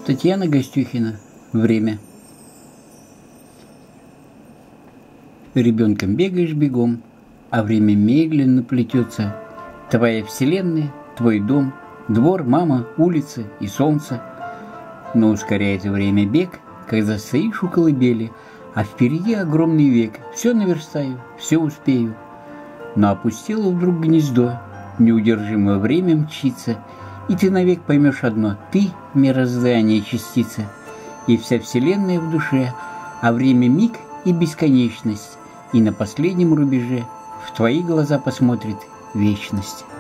Татьяна Гостюхина. Время. Ребенком бегаешь бегом, а время медленно плетется. Твоя вселенная, твой дом, двор, мама, улица и солнце. Но ускоряет время бег, когда стоишь у колыбели, а впереди огромный век. Все наверстаю, все успею. Но опустело вдруг гнездо, неудержимое время мчится, и ты навек поймешь одно: ты — мироздание частица, и вся вселенная в душе, а время миг и бесконечность, и на последнем рубеже в твои глаза посмотрит вечность.